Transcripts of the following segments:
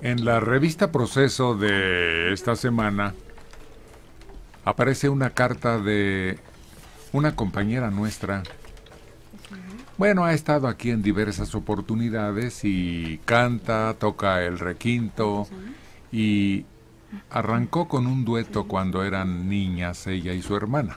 En la revista Proceso de esta semana aparece una carta de una compañera nuestra. Bueno, ha estado aquí en diversas oportunidades y canta, toca el requinto y arrancó con un dueto cuando eran niñas ella y su hermana.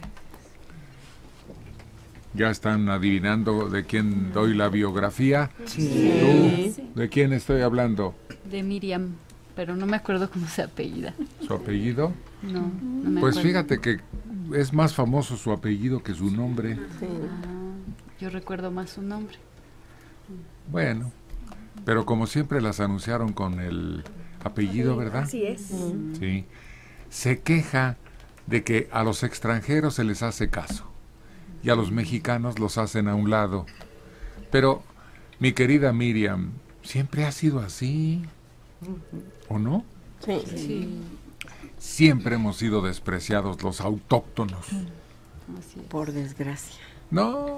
¿Ya están adivinando de quién doy la biografía? Sí. ¿Tú? ¿De quién estoy hablando? De Miriam, pero no me acuerdo cómo se apellida. ¿Su apellido? No me Pues acuerdo. fíjate que es más famoso su apellido que su nombre. Sí. Yo recuerdo más su nombre. Bueno, pero como siempre las anunciaron con el apellido, ¿verdad? Así es. Sí. Se queja de que a los extranjeros se les hace caso y a los mexicanos los hacen a un lado. Pero, mi querida Miriam, ¿siempre ha sido así? ¿O no? Sí. Sí, Siempre hemos sido despreciados los autóctonos. así es. Por desgracia. No.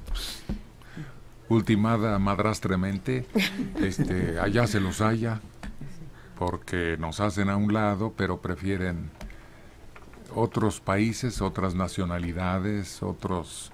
Ultimada madrastremente, allá se los haya, porque nos hacen a un lado, pero prefieren otros países, otras nacionalidades, otros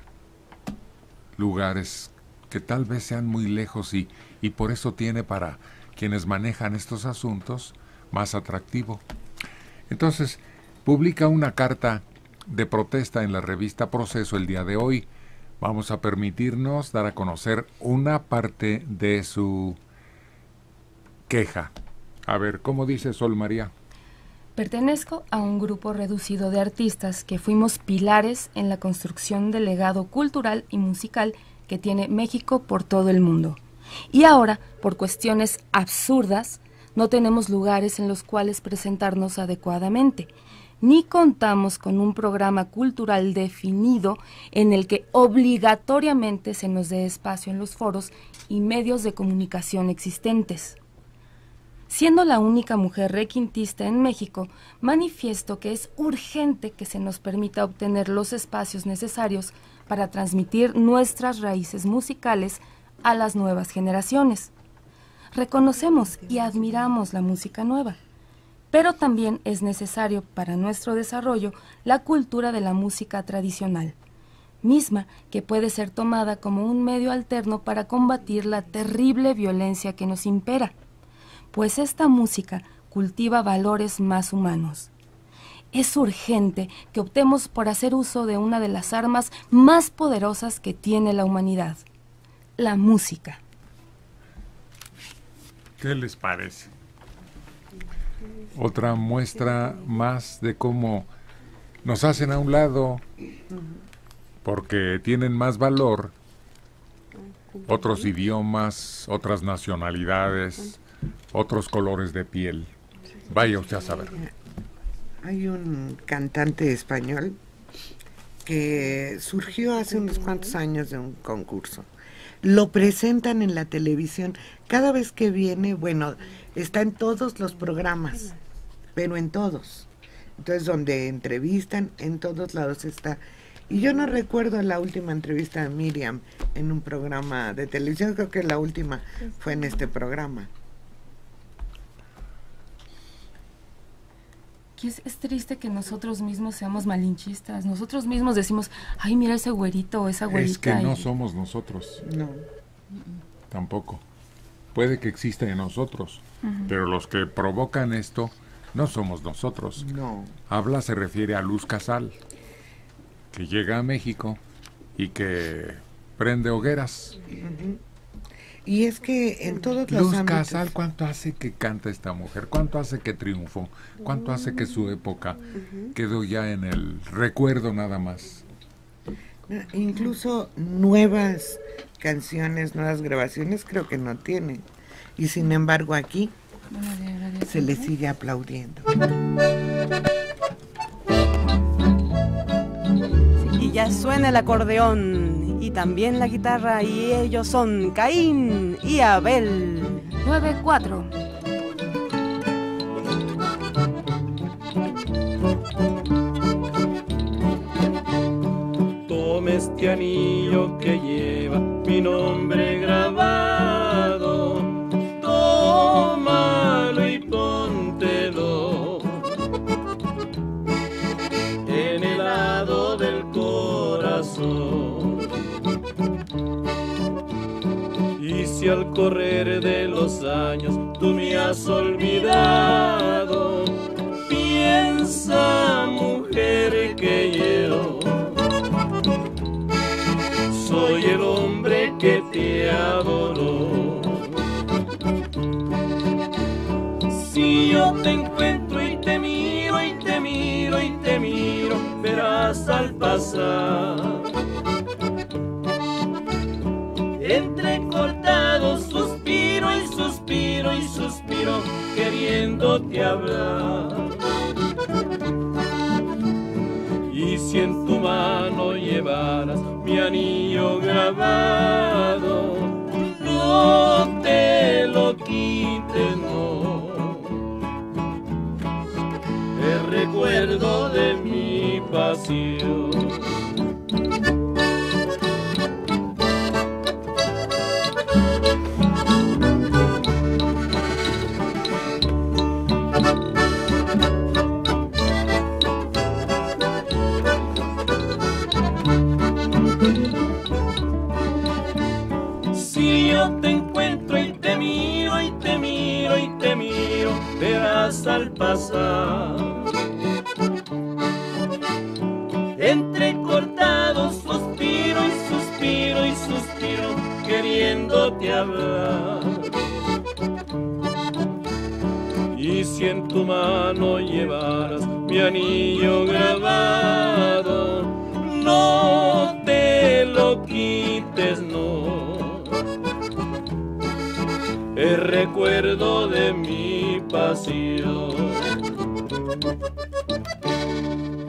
lugares que tal vez sean muy lejos y por eso tiene para quienes manejan estos asuntos más atractivo. Entonces, publica una carta de protesta en la revista Proceso el día de hoy. Vamos a permitirnos dar a conocer una parte de su queja. A ver, ¿cómo dice Sol María? Pertenezco a un grupo reducido de artistas que fuimos pilares en la construcción del legado cultural y musical que tiene México por todo el mundo. Y ahora, por cuestiones absurdas, no tenemos lugares en los cuales presentarnos adecuadamente, ni contamos con un programa cultural definido en el que obligatoriamente se nos dé espacio en los foros y medios de comunicación existentes. Siendo la única mujer requintista en México, manifiesto que es urgente que se nos permita obtener los espacios necesarios para transmitir nuestras raíces musicales a las nuevas generaciones. Reconocemos y admiramos la música nueva, pero también es necesario para nuestro desarrollo la cultura de la música tradicional, misma que puede ser tomada como un medio alterno para combatir la terrible violencia que nos impera, pues esta música cultiva valores más humanos. Es urgente que optemos por hacer uso de una de las armas más poderosas que tiene la humanidad, la música. ¿Qué les parece? Otra muestra más de cómo nos hacen a un lado porque tienen más valor otros idiomas, otras nacionalidades, otros colores de piel. Vaya usted a saber. Hay un cantante español que surgió hace unos cuantos años de un concurso. Lo presentan en la televisión. Cada vez que viene, bueno, está en todos los programas, pero en todos. Entonces, donde entrevistan, en todos lados está. Y yo no recuerdo la última entrevista de Miriam en un programa de televisión. Creo que la última fue en este programa. Que es triste que nosotros mismos seamos malinchistas. Nosotros mismos decimos, ay, mira ese güerito o esa güerita. Es que no somos nosotros. No. Tampoco. Puede que exista en nosotros, pero los que provocan esto no somos nosotros. No. Habla se refiere a Luz Casal, que llega a México y que prende hogueras. Y es que en todos los Luz ámbitos... Casal, ¿cuánto hace que canta esta mujer? ¿Cuánto hace que triunfó? ¿Cuánto hace que su época quedó ya en el recuerdo nada más? Incluso nuevas canciones, nuevas grabaciones creo que no tiene. Y sin embargo aquí se le sigue aplaudiendo. Y ya suena el acordeón y también la guitarra y ellos son Caín y Abel. 9-4. Tome este anillo que lleva mi nombre grabado. Toma al correr de los años tú me has olvidado. Piensa, mujer, que yo soy el hombre que te adoró. Si yo te encuentro y te miro y te miro y te miro, verás al pasar entrecortado suspiro y suspiro y suspiro, queriéndote hablar. Y si en tu mano llevaras mi anillo grabado, no te lo quites, no. El recuerdo de mi pasión. Si yo te encuentro y te miro y te miro y te miro, verás al pasar entrecortado suspiro y suspiro y suspiro, queriéndote hablar. Y si en tu mano llevaras mi anillo grabado, no te lo quites, no. El recuerdo de mi pasión.